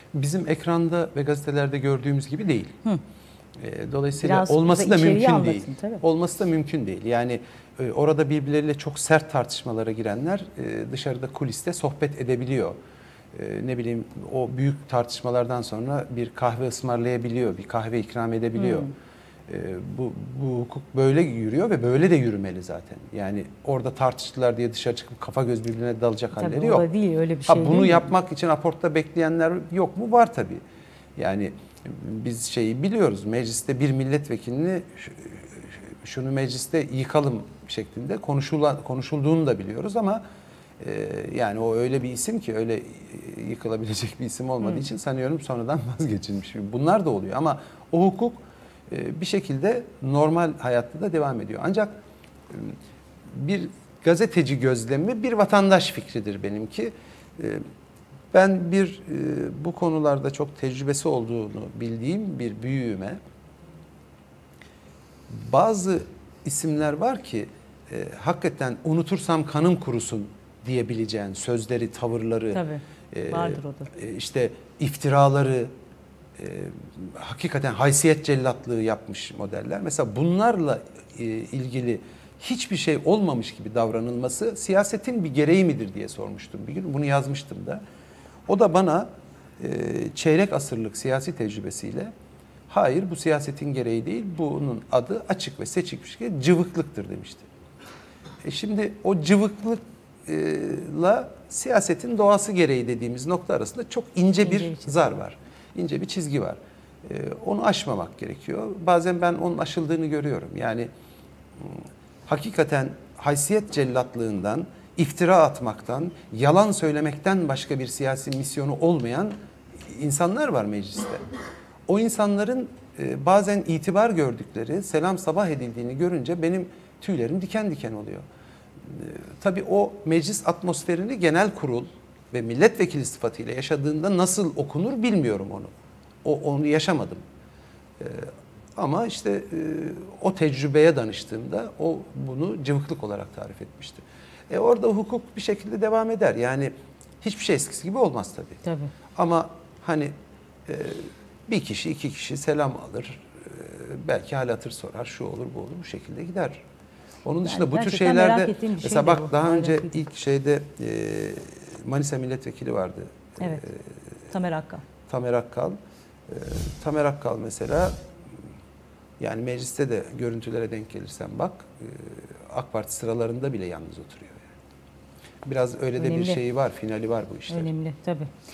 bizim ekranda ve gazetelerde gördüğümüz gibi değil. Hı. Dolayısıyla Biraz olması da içeriği mümkün anlatın, değil. tabii. Olması da mümkün değil. Yani orada birbirleriyle çok sert tartışmalara girenler dışarıda kuliste sohbet edebiliyor. Ne bileyim, o büyük tartışmalardan sonra bir kahve ısmarlayabiliyor, bir kahve ikram edebiliyor. Bu hukuk böyle yürüyor ve böyle de yürümeli zaten. Yani orada tartıştılar diye dışarı çıkıp kafa göz birbirine dalacak Tabii halleri o yok. da değil, öyle bir şey Bunu değil mi? yapmak için aportta bekleyenler yok mu? Var tabii. Yani biz şeyi biliyoruz. Mecliste bir milletvekilini şunu mecliste yıkalım şeklinde konuşulduğunu da biliyoruz ama yani o öyle bir isim ki, öyle yıkılabilecek bir isim olmadığı için sanıyorum sonradan vazgeçilmiş. Bunlar da oluyor ama o hukuk bir şekilde normal hayatta da devam ediyor. Ancak bir gazeteci gözlemi bir vatandaş fikridir benimki. Ben bu konularda çok tecrübesi olduğunu bildiğim bir büyüğüme, bazı isimler var ki hakikaten unutursam kanım kurusun diyebileceğin sözleri, tavırları, Tabii, vardır o da. işte iftiraları, hakikaten haysiyet cellatlığı yapmış modeller. Mesela bunlarla ilgili hiçbir şey olmamış gibi davranılması siyasetin bir gereği midir diye sormuştum bir gün. Bunu yazmıştım da. O da bana çeyrek asırlık siyasi tecrübesiyle, hayır bu siyasetin gereği değil, bunun adı açık ve seçik bir şekilde cıvıklıktır demişti. Şimdi o cıvıklıkla siyasetin doğası gereği dediğimiz nokta arasında çok ince bir zar var. İnce bir çizgi var. Onu aşmamak gerekiyor. Bazen ben onun aşıldığını görüyorum. Yani hakikaten haysiyet cellatlığından, iftira atmaktan, yalan söylemekten başka bir siyasi misyonu olmayan insanlar var mecliste. O insanların bazen itibar gördükleri, selam sabah edildiğini görünce benim tüylerim diken diken oluyor. Tabii o meclis atmosferini genel kurul ve milletvekili sıfatıyla yaşadığında nasıl okunur bilmiyorum onu. Onu yaşamadım. Ama işte o tecrübeye danıştığımda o bunu cıvıklık olarak tarif etmişti. Orada hukuk bir şekilde devam eder. Yani hiçbir şey eskisi gibi olmaz tabii. Tabii. Ama hani bir kişi, iki kişi selam alır. Belki hal hatır sorar. Şu olur, bu olur. Bu şekilde gider. Onun dışında Yani bu tür gerçekten merak şeylerde ettiğim bir şey mesela de bak bu. daha önce Hayret ilk şeyde Manisa milletvekili vardı. Evet. Tamer Akkal. Tamer Akkal. Tamer Akkal mesela, yani mecliste de görüntülere denk gelirsen bak, AK Parti sıralarında bile yalnız oturuyor. Yani. Biraz öyle de bir Önemli. şeyi var, finali var bu işlerin. Önemli tabii.